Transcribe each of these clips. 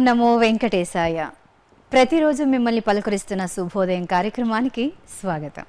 నమో వెంకటేశాయ. ప్రతిరోజు మిమ్మల్ని పలకరిస్తున్న శుభోదయం కార్యక్రమానికి స్వాగతం.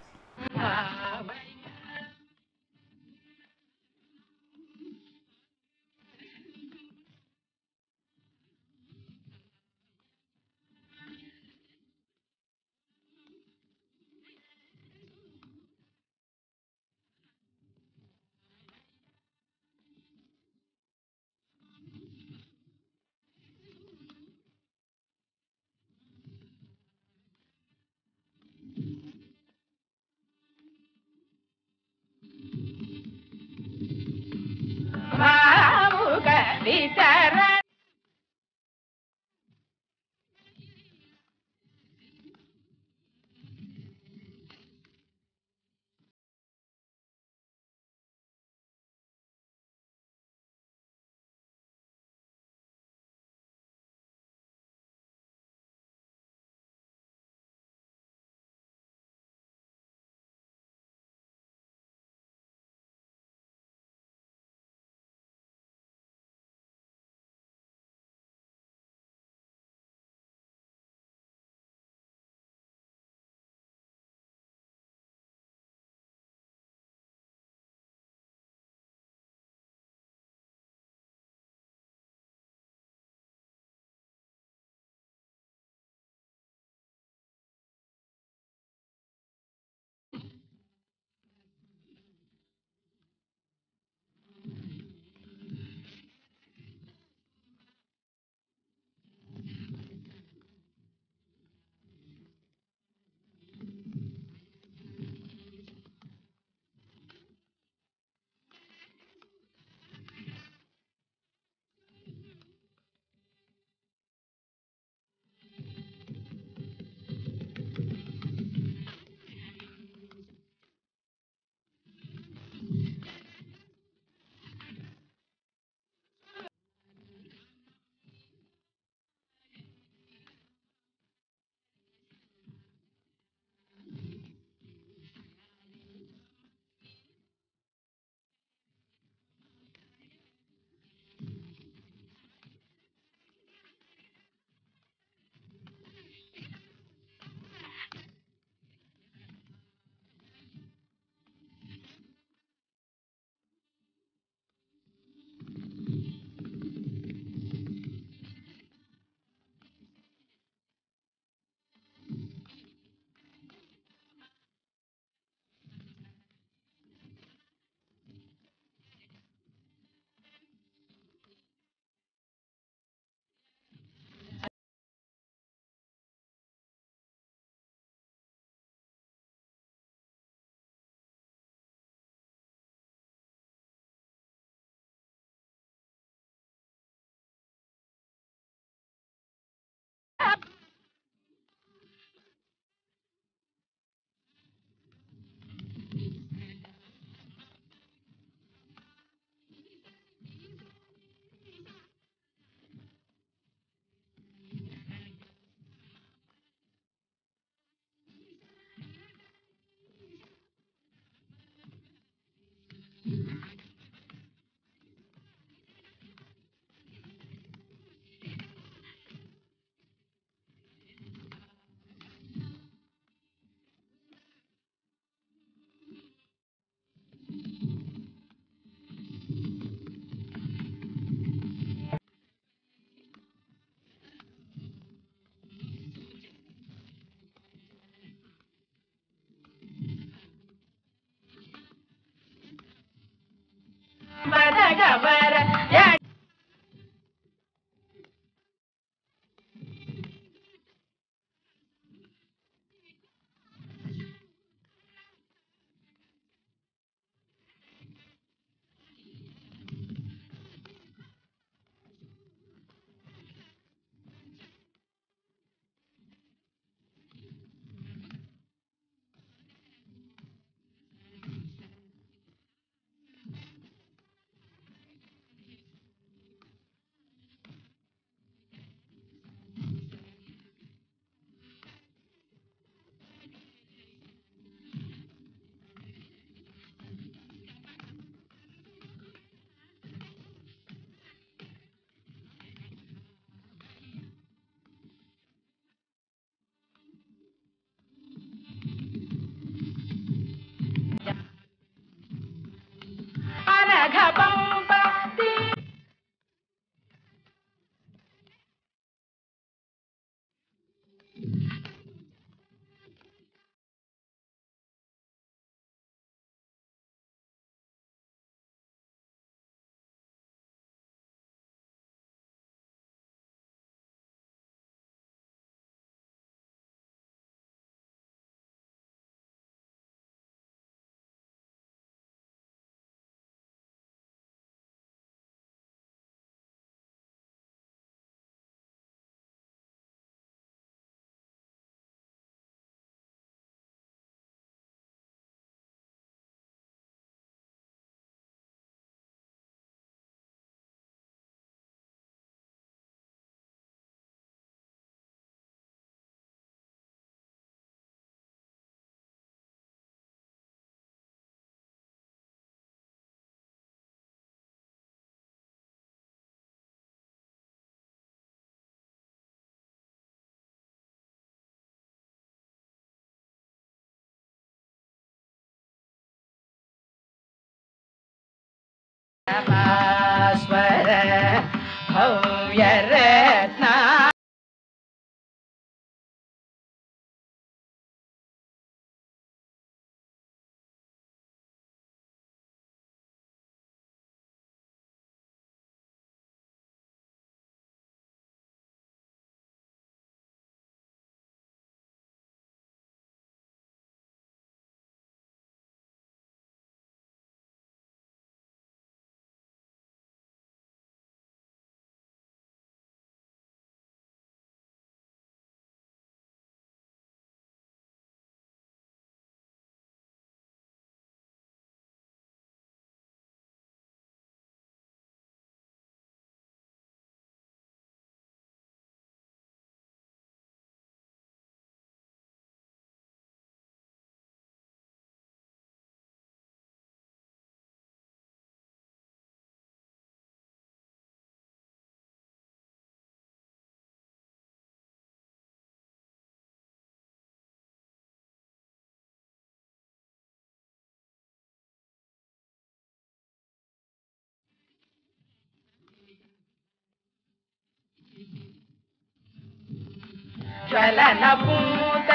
జ్వలన పూత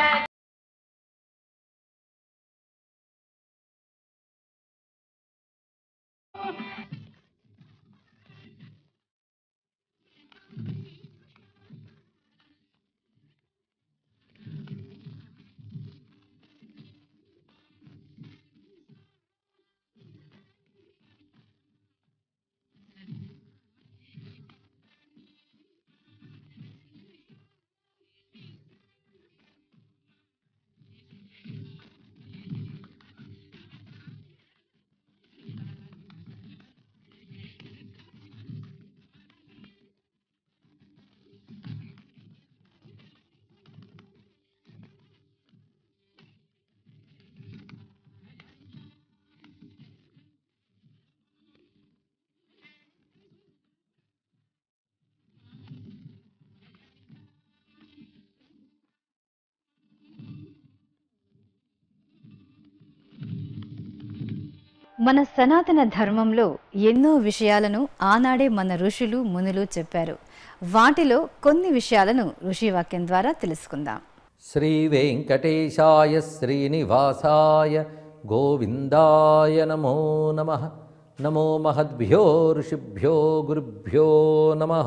మన సనాతన ధర్మంలో ఎన్నో విషయాలను ఆనాడే మన ఋషులు మునులు చెప్పారు. వాటిలో కొన్ని విషయాలను ఋషివాక్యం ద్వారా తెలుసుకుందాం. శ్రీ వెంకటేశాయ శ్రీనివాసాయ గోవిందాయ నమో నమః. నమో మహద్భ్యో ఋషిభ్యో గురుభ్యో నమః.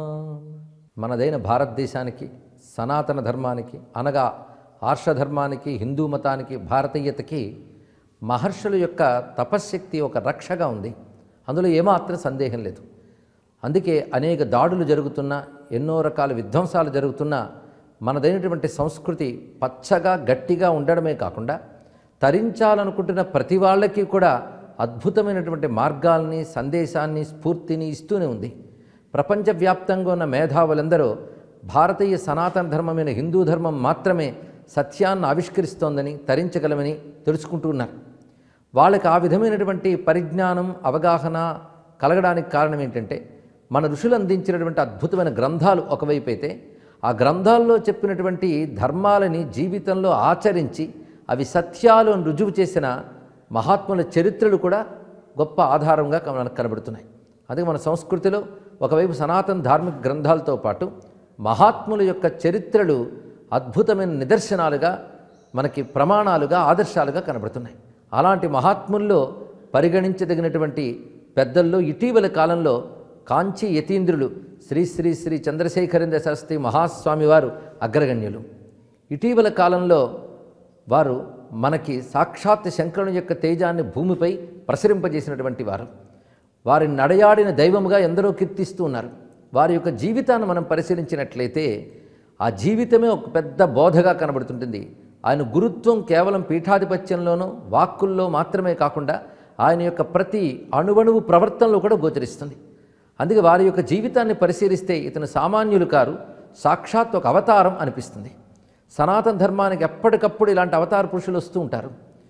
మనదైన భారతదేశానికి, సనాతన ధర్మానికి అనగా ఆర్షధర్మానికి, హిందూ మతానికి, భారతీయతకి మహర్షుల యొక్క తపశ్శక్తి ఒక రక్షగా ఉంది. అందులో ఏమాత్రం సందేహం లేదు. అందుకే అనేక దాడులు జరుగుతున్నా, ఎన్నో రకాల విధ్వంసాలు జరుగుతున్నా మనదైనటువంటి సంస్కృతి పచ్చగా గట్టిగా ఉండడమే కాకుండా తరించాలనుకుంటున్న ప్రతి వాళ్ళకి కూడా అద్భుతమైనటువంటి మార్గాల్ని, సందేశాన్ని, స్ఫూర్తిని ఇస్తూనే ఉంది. ప్రపంచవ్యాప్తంగా ఉన్న మేధావులందరూ భారతీయ సనాతన ధర్మమైన హిందూ ధర్మం మాత్రమే సత్యాన్ని ఆవిష్కరిస్తోందని, తరించగలమని తెలుసుకుంటూ ఉన్నారు. వాళ్ళకి ఆ విధమైనటువంటి పరిజ్ఞానం, అవగాహన కలగడానికి కారణం ఏంటంటే మన ఋషులు అందించినటువంటి అద్భుతమైన గ్రంథాలు ఒకవైపు అయితే, ఆ గ్రంథాల్లో చెప్పినటువంటి ధర్మాలని జీవితంలో ఆచరించి అవి సత్యాలు అని రుజువు చేసిన మహాత్ముల చరిత్రలు కూడా గొప్ప ఆధారంగా మనకు కనబడుతున్నాయి. అందుకే మన సంస్కృతిలో ఒకవైపు సనాతన ధార్మిక గ్రంథాలతో పాటు మహాత్ముల యొక్క చరిత్రలు అద్భుతమైన నిదర్శనాలుగా, మనకి ప్రమాణాలుగా, ఆదర్శాలుగా కనబడుతున్నాయి. అలాంటి మహాత్ముల్లో పరిగణించదగినటువంటి పెద్దల్లో ఇటీవల కాలంలో కాంచీ యతీంద్రులు శ్రీ శ్రీ శ్రీ చంద్రశేఖరేంద్ర శాస్త్రి మహాస్వామి వారు అగ్రగణ్యులు. ఇటీవల కాలంలో వారు మనకి సాక్షాత్ శంకరుని యొక్క తేజాన్ని భూమిపై ప్రసరింపజేసినటువంటి వారు. వారిని నడయాడిన దైవముగా ఎందరో కీర్తిస్తూ ఉన్నారు. వారి యొక్క జీవితాన్ని మనం పరిశీలించినట్లయితే ఆ జీవితమే ఒక పెద్ద బోధగా కనబడుతుంటుంది. ఆయన గురుత్వం కేవలం పీఠాధిపత్యంలోనూ, వాక్కుల్లో మాత్రమే కాకుండా ఆయన యొక్క ప్రతి అణువణువు ప్రవర్తనలో కూడా గోచరిస్తుంది. అందుకే వారి యొక్క జీవితాన్ని పరిశీలిస్తే ఇతను సామాన్యులు కారు, సాక్షాత్ ఒక అవతారం అనిపిస్తుంది. సనాతన ధర్మానికి ఎప్పటికప్పుడు ఇలాంటి అవతార పురుషులు వస్తూ ఉంటారు.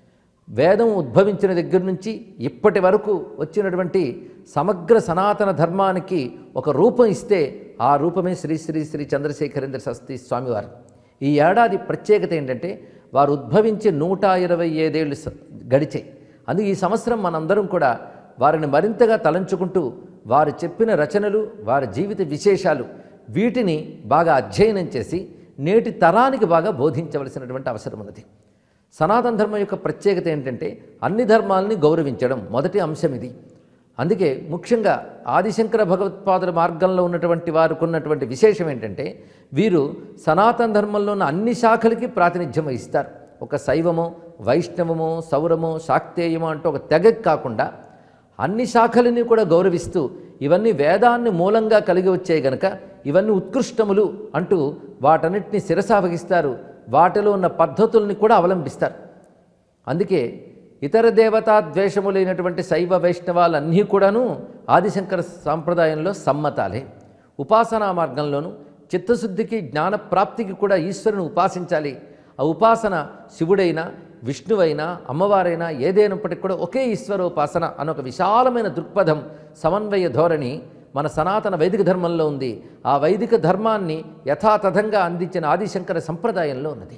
వేదం ఉద్భవించిన దగ్గర నుంచి ఇప్పటి వరకు వచ్చినటువంటి సమగ్ర సనాతన ధర్మానికి ఒక రూపం ఇస్తే ఆ రూపమే శ్రీ శ్రీ శ్రీ చంద్రశేఖరేంద్ర శాస్త్రి స్వామివారు. ఈ ఏడాది ప్రత్యేకత ఏంటంటే వారు ఉద్భవించి 125 ఏళ్ళు గడిచాయి. అందుకే ఈ సంవత్సరం మనందరం కూడా వారిని మరింతగా తలంచుకుంటూ వారు చెప్పిన రచనలు, వారి జీవిత విశేషాలు వీటిని బాగా అధ్యయనం చేసి నేటి తరానికి బాగా బోధించవలసినటువంటి అవసరం ఉన్నది. సనాతన ధర్మం యొక్క ప్రత్యేకత ఏంటంటే అన్ని ధర్మాలని గౌరవించడం మొదటి అంశం ఇది. అందుకే ముఖ్యంగా ఆదిశంకర భగవత్పాదుల మార్గంలో ఉన్నటువంటి వారికి ఉన్నటువంటి విశేషం ఏంటంటే వీరు సనాతన ధర్మంలో ఉన్న అన్ని శాఖలకి ప్రాతినిధ్యం వహిస్తారు. ఒక శైవమో, వైష్ణవమో, సౌరమో, శాక్తేయమో అంటూ ఒక తెగకి కాకుండా అన్ని శాఖలని కూడా గౌరవిస్తూ ఇవన్నీ వేదాన్ని మూలంగా కలిగి వచ్చాయి గనక ఇవన్నీ ఉత్కృష్టములు అంటూ వాటన్నిటిని శిరసావహిస్తారు. వాటిలో ఉన్న పద్ధతుల్ని కూడా అవలంబిస్తారు. అందుకే ఇతర దేవతా ద్వేషములైనటువంటి శైవ వైష్ణవాలన్నీ కూడాను ఆదిశంకర సాంప్రదాయంలో సమ్మతాలే. ఉపాసనా మార్గంలోనూ చిత్తశుద్ధికి, జ్ఞానప్రాప్తికి కూడా ఈశ్వరుని ఉపాసించాలి. ఆ ఉపాసన శివుడైనా, విష్ణువైనా, అమ్మవారైనా ఏదైనప్పటికీ కూడా ఒకే ఈశ్వరోపాసన అనొక విశాలమైన దృక్పథం, సమన్వయ ధోరణి మన సనాతన వైదిక ధర్మంలో ఉంది. ఆ వైదిక ధర్మాన్ని యథాతథంగా అందించిన ఆదిశంకర సంప్రదాయంలో ఉన్నది.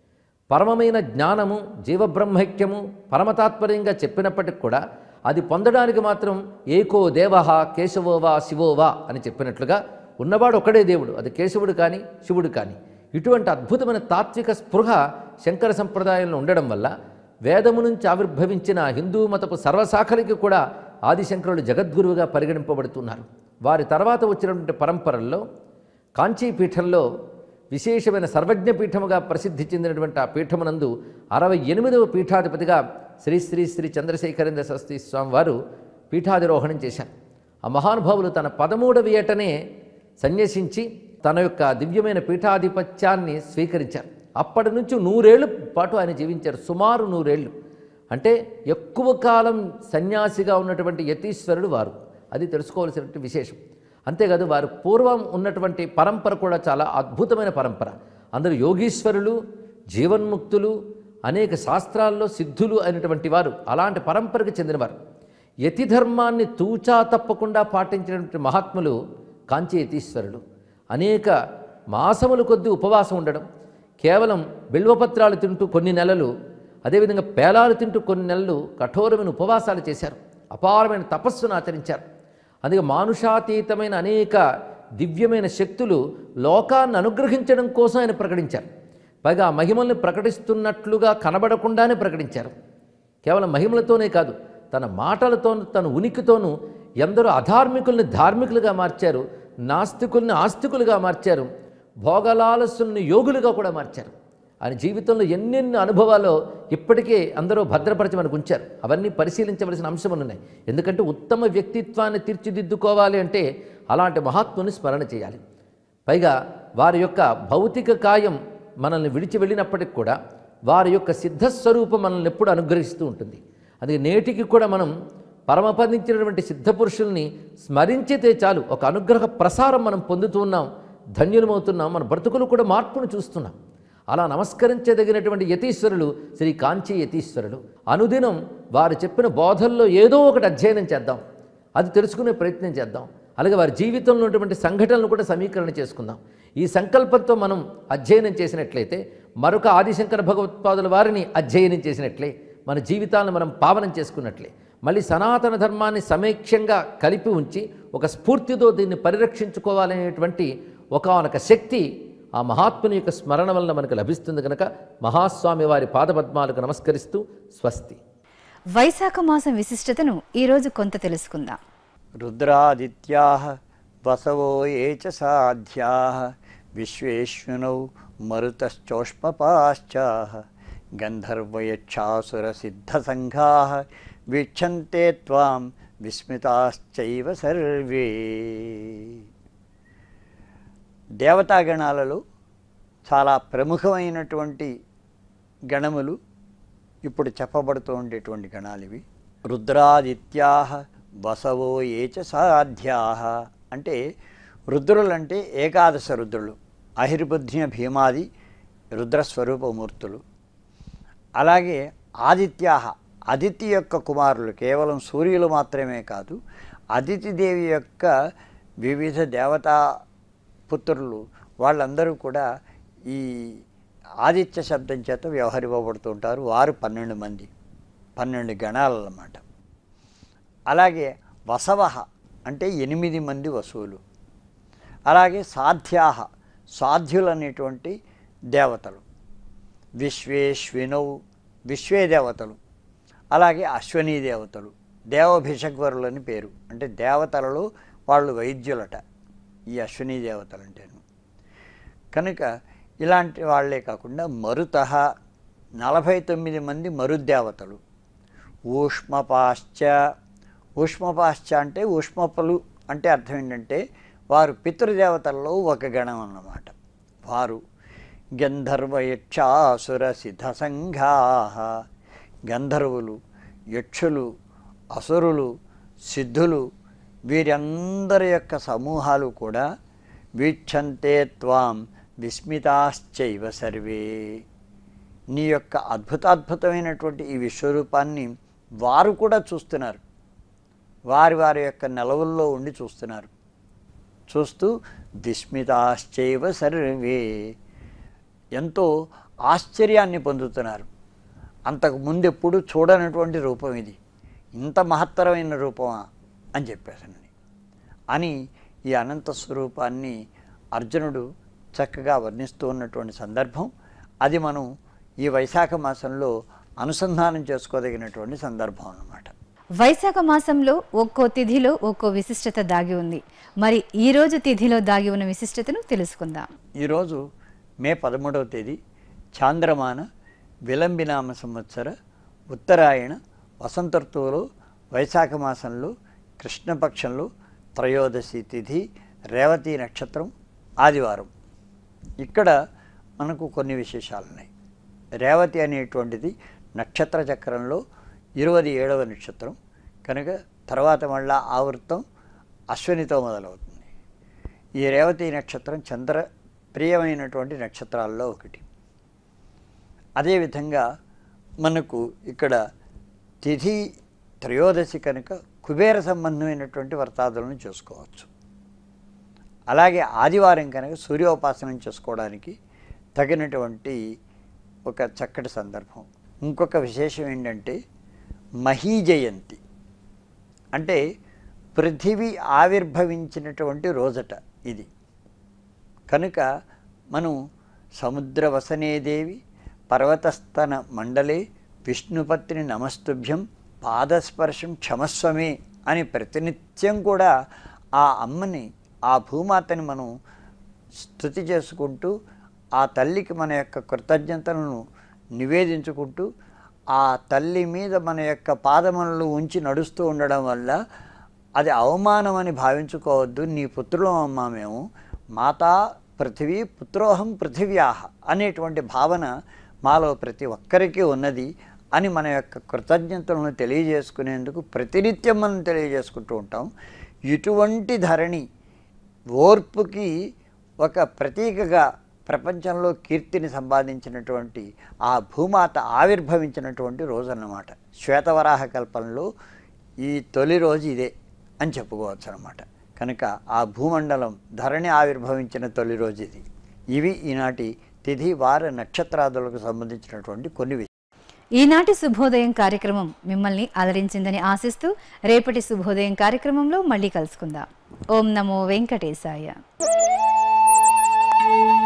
పరమమైన జ్ఞానము, జీవబ్రహ్మైక్యము పరమతాత్పర్యంగా చెప్పినప్పటికి కూడా అది పొందడానికి మాత్రం ఏకో దేవః కేశవోవా శివోవా అని చెప్పినట్లుగా ఉన్నవాడు ఒకడే దేవుడు, అది కేశవుడు కానీ శివుడు కానీ. ఇటువంటి అద్భుతమైన తాత్విక స్పృహ శంకర సంప్రదాయంలో ఉండడం వల్ల వేదము నుంచి ఆవిర్భవించిన హిందూ మతపు సర్వశాఖలకి కూడా ఆదిశంకరులు జగద్గురువుగా పరిగణింపబడుతున్నారు. వారి తర్వాత వచ్చినటువంటి పరంపరల్లో కాంచీపీఠంలో విశేషమైన సర్వజ్ఞ పీఠముగా ప్రసిద్ధి చెందినటువంటి ఆ పీఠమునందు 68వ పీఠాధిపతిగా శ్రీ శ్రీ శ్రీ చంద్రశేఖరేంద్ర సరస్వతి స్వామి వారు పీఠాధిరోహణం చేశారు. ఆ మహానుభావులు తన 13వ ఏటనే సన్యసించి తన యొక్క దివ్యమైన పీఠాధిపత్యాన్ని స్వీకరించారు. అప్పటి నుంచి 100 ఏళ్ల పాటు ఆయన జీవించారు. సుమారు 100 ఏళ్ళు. అంటే ఎక్కువ కాలం సన్యాసిగా ఉన్నటువంటి యతీశ్వరుడు వారు. అది తెలుసుకోవాల్సినటువంటి విశేషం. అంతేకాదు వారు పూర్వం ఉన్నటువంటి పరంపర కూడా చాలా అద్భుతమైన పరంపర. అందరూ యోగీశ్వరులు, జీవన్ముక్తులు, అనేక శాస్త్రాల్లో సిద్ధులు అయినటువంటి వారు. అలాంటి పరంపరకు చెందినవారు. యతి ధర్మాన్ని తూచా తప్పకుండా పాటించినటువంటి మహాత్ములు కాంచీ యతీశ్వరులు. అనేక మాసముల కొద్దీ ఉపవాసం ఉండడం, కేవలం బిల్వపత్రాలు తింటూ కొన్ని నెలలు, అదేవిధంగా పేలాలు తింటూ కొన్ని నెలలు కఠోరమైన ఉపవాసాలు చేశారు. అపారమైన తపస్సును ఆచరించారు. అందుకే మానుషాతీతమైన అనేక దివ్యమైన శక్తులు లోకాన్ని అనుగ్రహించడం కోసం ఆయన ప్రకటించారు. పైగా ఆ మహిమల్ని ప్రకటిస్తున్నట్లుగా కనబడకుండానే ప్రకటించారు. కేవలం మహిమలతోనే కాదు, తన మాటలతోనూ తన ఉనికితోనూ ఎందరో అధార్మికుల్ని ధార్మికులుగా మార్చారు, నాస్తికుల్ని ఆస్తికులుగా మార్చారు, భోగలాలసుల్ని యోగులుగా కూడా మార్చారు. ఆయన జీవితంలో ఎన్నెన్ని అనుభవాలు ఇప్పటికే అందరూ భద్రపరిచి మనకు ఉంచారు. అవన్నీ పరిశీలించవలసిన అంశములు ఉన్నాయి. ఎందుకంటే ఉత్తమ వ్యక్తిత్వాన్ని తీర్చిదిద్దుకోవాలి అంటే అలాంటి మహాత్ముని స్మరణ చేయాలి. పైగా వారి యొక్క భౌతిక కాయం మనల్ని విడిచి వెళ్ళినప్పటికి కూడా వారి యొక్క సిద్ధస్వరూపం మనల్ని ఎప్పుడు అనుగ్రహిస్తూ ఉంటుంది. అందుకే నేటికి కూడా మనం పరమపదించినటువంటి సిద్ధపురుషుల్ని స్మరించితే చాలు, ఒక అనుగ్రహ ప్రసారం మనం పొందుతూ ఉన్నాం, ధన్యులమవుతున్నాం, మన బ్రతుకులు కూడా మార్పును చూస్తున్నాం. అలా నమస్కరించదగినటువంటి యతీశ్వరులు శ్రీ కాంచీ యతీశ్వరులు. అనుదినం వారు చెప్పిన బోధల్లో ఏదో ఒకటి అధ్యయనం చేద్దాం, అది తెలుసుకునే ప్రయత్నం చేద్దాం. అలాగే వారి జీవితంలో ఉన్నటువంటి సంఘటనలు కూడా సమీకరణ చేసుకుందాం. ఈ సంకల్పంతో మనం అధ్యయనం చేసినట్లయితే, మరొక ఆదిశంకర భగవత్పాదుల వారిని అధ్యయనం చేసినట్లే, మన జీవితాలను మనం పావనం చేసుకున్నట్లే, మళ్ళీ సనాతన ధర్మాన్ని సమేక్షంగా కలిపి ఉంచి ఒక స్ఫూర్తితో దీన్ని పరిరక్షించుకోవాలనేటువంటి ఒకానొక శక్తి ఆ మహాత్ముని యొక్క స్మరణ వలన మనకు లభిస్తుంది. కనుక మహాస్వామి వారి పాదపద్మాలకు నమస్కరిస్తూ స్వస్తి. వైశాఖ మాసం విశిష్టతను ఈరోజు కొంత తెలుసుకుందాం. రుద్రాదిత్యాః వసవో ఏ చ సాధ్యాః విశ్వేశ్వనౌ మరుతశ్చోష్మపాశ్చాః గంధర్వయక్షాసురసిద్ధసంఘాః వీక్షంతే త్వాం విస్మితాశ్చైవ సర్వే. దేవతాగణాలలో చాలా ప్రముఖమైనటువంటి గణములు ఇప్పుడు చెప్పబడుతూ ఉండేటువంటి గణాలు ఇవి. రుద్రాదిత్యాః వసవో ఏ చ సాధ్యాః అంటే రుద్రులంటే ఏకాదశ రుద్రులు, అహిర్బుద్ధ్య భీమాది రుద్రస్వరూపమూర్తులు. అలాగే ఆదిత్యాః అదితి యొక్క కుమారులు, కేవలం సూర్యులు మాత్రమే కాదు, అదితిదేవి యొక్క వివిధ దేవతా పుత్రులు, వాళ్ళందరూ కూడా ఈ ఆదిత్య శబ్దం చేత వ్యవహరింపబడుతూ ఉంటారు. వారు 12 మంది, 12 గణాలు అన్నమాట. అలాగే వసవ అంటే 8 మంది వసువులు. అలాగే సాధ్యాహ సాధ్యులు అనేటువంటి దేవతలు, విశ్వేశ్వినౌ విశ్వే దేవతలు, అలాగే అశ్వనీ దేవతలు, దేవభిషగ్వరులు అని పేరు. అంటే దేవతలలో వాళ్ళు వైద్యులట ఈ అశ్వనీ దేవతలు అంటేను. కనుక ఇలాంటి వాళ్లే కాకుండా మరుత 49 మంది మరుద్దేవతలు, ఊష్మపాశ్చ ఊష్మపాశ్చ అంటే ఊష్మపలు అంటే అర్థం ఏంటంటే వారు పితృదేవతల్లో ఒక గణం అన్నమాట. వారు గంధర్వయక్షాసుర సిద్ధసంఘా గంధర్వులు, యక్షులు, అసురులు, సిద్ధులు వీరందరి యొక్క సమూహాలు కూడా వీక్షంతే త్వాం విస్మితాశ్చైవ సర్వే. నీ యొక్క అద్భుతాద్భుతమైనటువంటి ఈ విశ్వరూపాన్ని వారు కూడా చూస్తున్నారు. వారి వారి యొక్క నెలవుల్లో ఉండి చూస్తున్నారు. చూస్తూ విస్మితాశ్చైవ సర్వే ఎంతో ఆశ్చర్యాన్ని పొందుతున్నారు. అంతకు ముందు ఎప్పుడు చూడనటువంటి రూపం ఇది, ఇంత మహత్తరమైన రూపమా అని చెప్పేసండి అని ఈ అనంత స్వరూపాన్ని అర్జునుడు చక్కగా వర్ణిస్తూ ఉన్నటువంటి సందర్భం. అది మనం ఈ వైశాఖ మాసంలో అనుసంధానం చేసుకోదగినటువంటి సందర్భం అన్నమాట. వైశాఖ మాసంలో ఒక్కో తిథిలో ఒక్కో విశిష్టత దాగి ఉంది. మరి ఈ రోజు తిథిలో దాగి ఉన్న విశిష్టతను తెలుసుకుందాం. ఈరోజు మే 13వ తేదీ చాంద్రమాన విలంబినామ సంవత్సర ఉత్తరాయణ వసంత ఋతువులో వైశాఖ మాసంలో కృష్ణపక్షంలో త్రయోదశి తిథి, రేవతి నక్షత్రం, ఆదివారం. ఇక్కడ మనకు కొన్ని విశేషాలు ఉన్నాయి. రేవతి అనేటువంటిది నక్షత్ర చక్రంలో 27వ నక్షత్రం కనుక తర్వాత మళ్ళా ఆవృత్తం అశ్వినితో మొదలవుతుంది. ఈ రేవతి నక్షత్రం చంద్ర ప్రియమైనటువంటి నక్షత్రాల్లో ఒకటి. అదేవిధంగా మనకు ఇక్కడ తిథి త్రయోదశి కనుక కుబేర సంబంధమైనటువంటి వ్రతాదులను చేసుకోవచ్చు. అలాగే ఆదివారం కనుక సూర్యోపాసనం చేసుకోవడానికి తగినటువంటి ఒక చక్కటి సందర్భం. ఇంకొక విశేషం ఏంటంటే మహీ జయంతి అంటే పృథివీ ఆవిర్భవించినటువంటి రోజట ఇది. కనుక మనం సముద్రవసనే దేవి పర్వతస్తన మండలే విష్ణుపత్ని నమస్తుభ్యం పాదస్పర్శం క్షమస్వమే అని ప్రతినిత్యం కూడా ఆ అమ్మని, ఆ భూమాతని మనం స్తుతి చేసుకుంటూ ఆ తల్లికి మన యొక్క కృతజ్ఞతలను నివేదించుకుంటూ ఆ తల్లి మీద మన యొక్క పాదములను ఉంచి నడుస్తూ ఉండడం వల్ల అది అవమానం అని భావించుకోవద్దు. నీ పుత్రులం అమ్మా మేము, మాతా పృథివీ పుత్రోహం పృథివ్యాహ అనేటువంటి భావన మాలో ప్రతి ఒక్కరికి ఉన్నది అని మన యొక్క కృతజ్ఞతలను తెలియజేసుకునేందుకు ప్రతినిత్యం మనం తెలియజేసుకుంటూ ఉంటాం. ఇటువంటి ధరణి ఓర్పుకి ఒక ప్రతీకగా ప్రపంచంలో కీర్తిని సంపాదించినటువంటి ఆ భూమాత ఆవిర్భవించినటువంటి రోజు అన్నమాట. శ్వేతవరాహ కల్పంలో ఈ తొలి రోజు ఇదే అని చెప్పుకోవచ్చు అన్నమాట. కనుక ఆ భూమండలం ధరణి ఆవిర్భవించిన తొలి రోజు ఇది. ఇవి ఈనాటి తిథి వార నక్షత్రాదులకు సంబంధించినటువంటి కొన్ని విషయాలు. ఈనాటి శుభోదయం కార్యక్రమం మిమ్మల్ని అలరించిందని ఆశిస్తూ రేపటి శుభోదయం కార్యక్రమంలో మళ్ళీ కలుసుకుందాం. ఓం నమో వెంకటేశాయ.